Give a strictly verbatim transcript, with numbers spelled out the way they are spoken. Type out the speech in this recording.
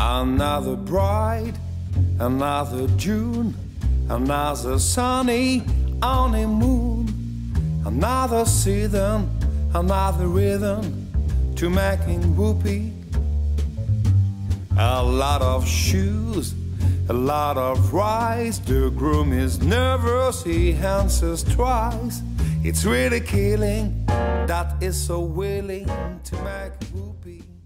Another bride, another June, another sunny honeymoon, another season, another rhythm to Makin Whoopee. A lot of shoes, a lot of rice. The groom is nervous, he answers twice. It's really killing, that is so willing to make Whoopee.